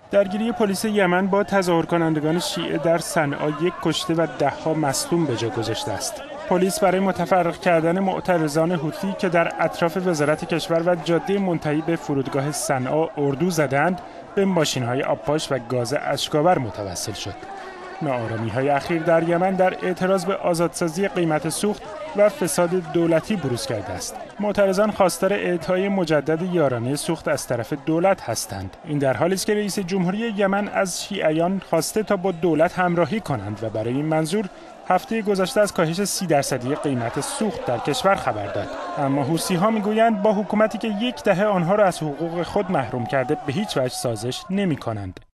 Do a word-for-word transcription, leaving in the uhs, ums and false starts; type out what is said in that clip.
درگیری پلیس یمن با تظاهر کنندگان شیعه در صنعا یک کشته و ده‌ها مصدوم به جا گذاشته است. پلیس برای متفرق کردن معترضان حوثی که در اطراف وزارت کشور و جاده منتهی به فرودگاه صنعا اردو زدند، به ماشین‌های آبپاش و گاز اشک‌آور متوسل شد. ناآرامی‌های اخیر در یمن در اعتراض به آزادسازی قیمت سوخت و فساد دولتی بروز کرده است. معترضان خواستار اعطای مجدد یارانه سوخت از طرف دولت هستند. این در حالی است که رئیس جمهوری یمن از شیعیان خواسته تا با دولت همراهی کنند و برای این منظور هفته گذشته از کاهش سی درصدی قیمت سوخت در کشور خبر داد. اما حوثی‌ها میگویند با حکومتی که یک دهه آنها را از حقوق خود محروم کرده به هیچ وجه سازش نمی‌کنند.